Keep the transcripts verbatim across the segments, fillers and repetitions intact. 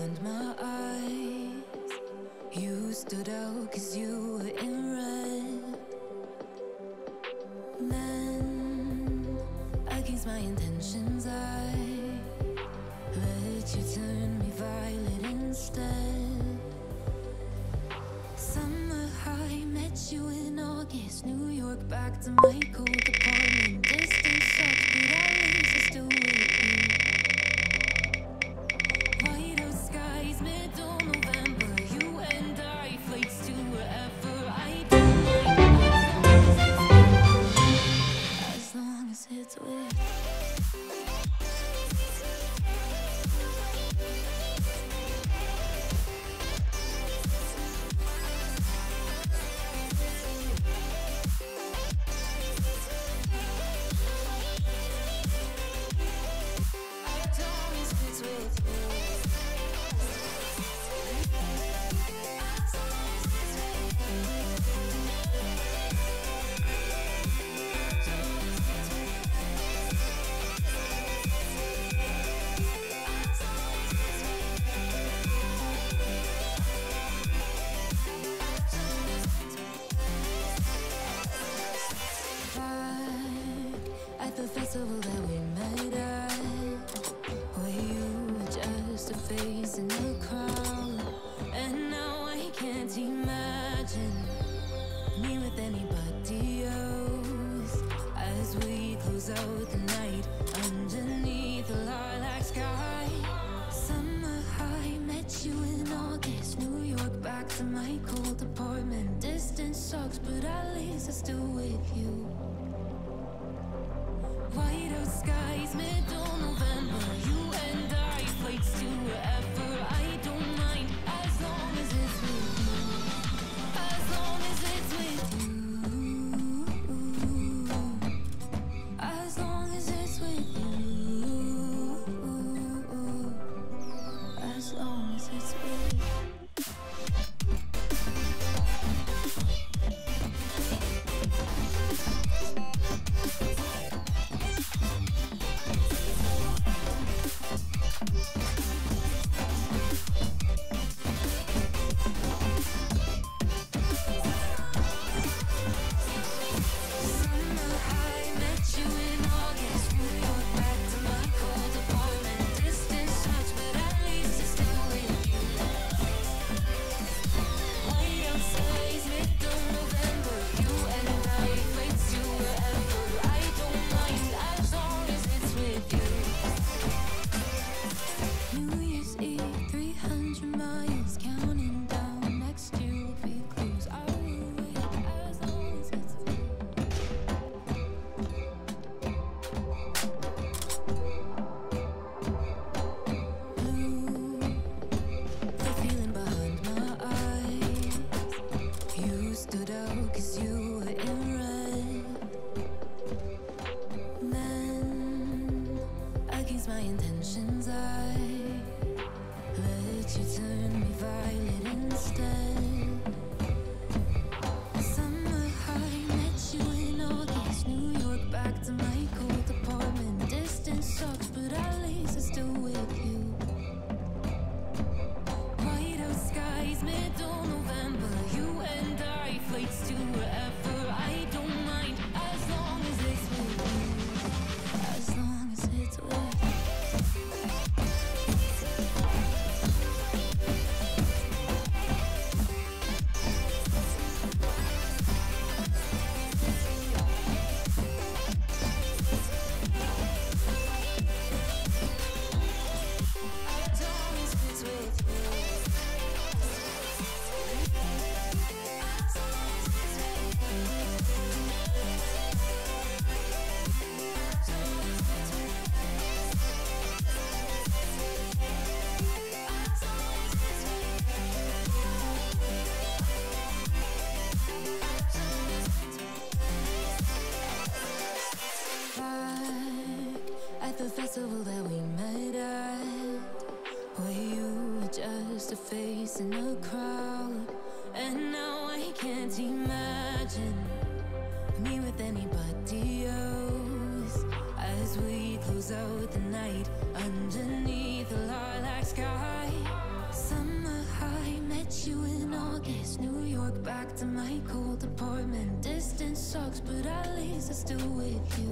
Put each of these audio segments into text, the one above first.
behind my eyes. You stood out cause you were in red. Then, against my intentions, I let you turn me violet instead. Summer high, met you in August. New York, back to my cold apartment. Distance sucks, but at least I'm still with you. White out skies, middle November. You and I, flights to wherever. I don't mind as long as it's with you. The festival that we met at, where you were just a face in the crowd, and now I can't imagine me with anybody else. As we close out the night underneath the lilac sky. Summer high, met you in August. New York, back to my cold apartment. Distance sucks, but at least I'm still with you. White out skies, middle November. You and I, flights to wherever. I don't mind as long as it's with you. As long as it's with you. As long as it's with you. As long as it's with you. My intentions, I let you turn me violet instead. Summer high, met you in August. New York, back to my cold apartment. Distance sucks, but at least I'm still with you. White out skies, middle November. You and I, flights to wherever. I don't mind as long as it's with you. As long as it's with you. The festival that we met at, where you were just a face in the crowd, and now I can't imagine me with anybody else. As we close out the night underneath the lilac sky. Summer high, met you in August. New York, back to my cold apartment. Distance sucks, but at least I'm still with you.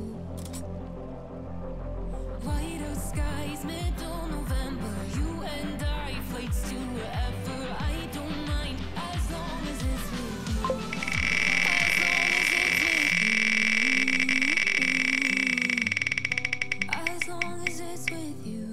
White out skies, middle November. You and I, flights to wherever. I don't mind, as long as it's with you. As long as it's with you. As long as it's with you.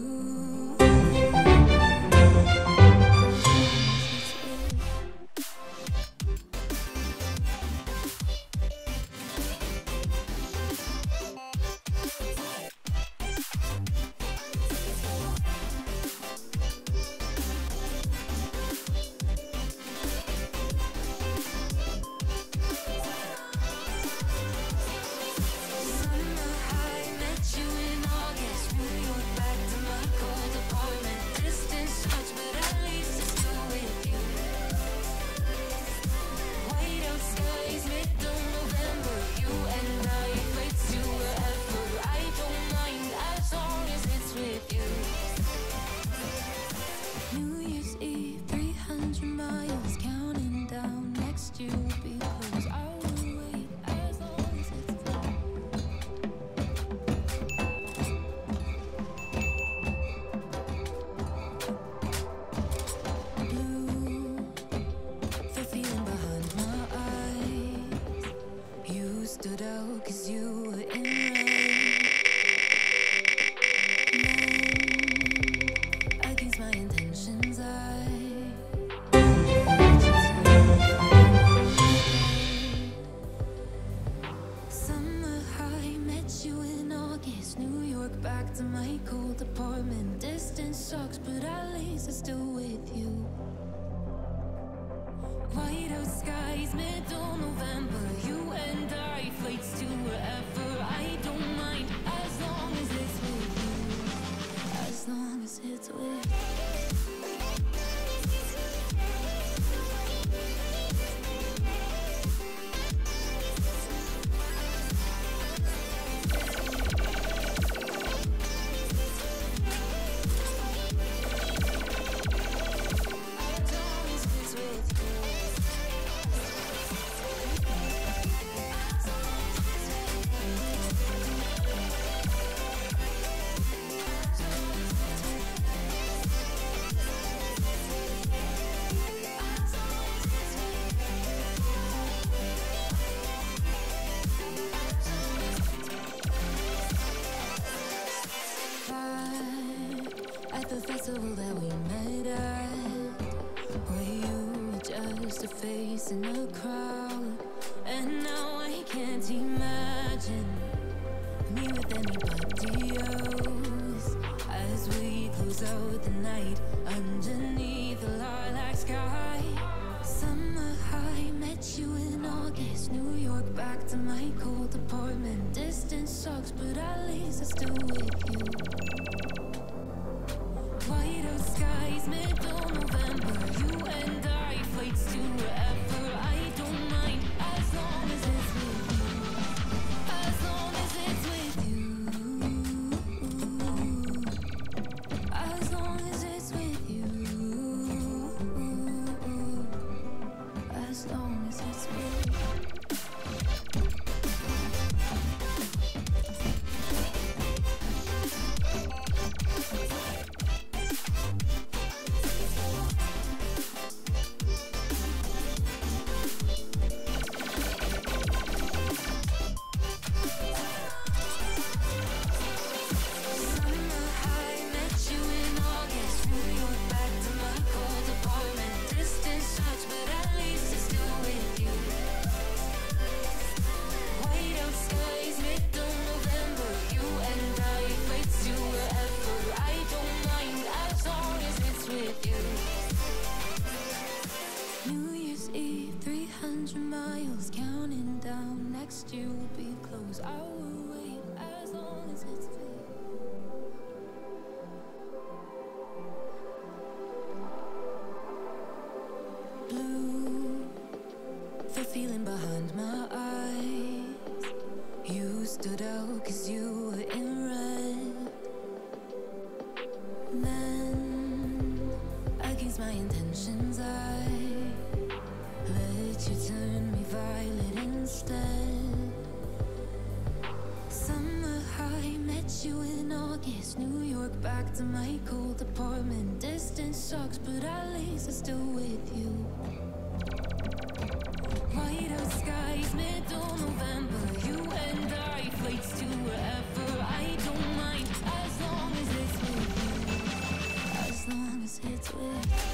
Stood out cause you were in red. Men, against my intentions, I Summer high, met you in August. New York, back to my cold apartment. Distance sucks, but at least I'm still with you. White out skies, middle November. You and I, flights to wherever. I don't mind, as long as it's with you. As long as it's with you. At the festival that we met at, where you were just a face in a crowd. And now I can't imagine me with anybody else. As we close out the night underneath the lilac sky. Summer high, met you in August. New York, back to my cold apartment. Distance sucks, but at least I'm still with you. White out skies, middle November. You and I, flights to wherever. I don't mind, as long as it's with you. As long as it's with you. As long as it's with you. As long as it's with you. Miles counting down, next year will be close. I will wait as long as it's fair. Blue, the feeling behind my eyes. You stood out cause you were in red. Men, back to my cold apartment. Distance sucks, but at least I'm still with you. White out skies, middle November. You and I, flights to wherever. I don't mind, as long as it's with you. As long as it's with you.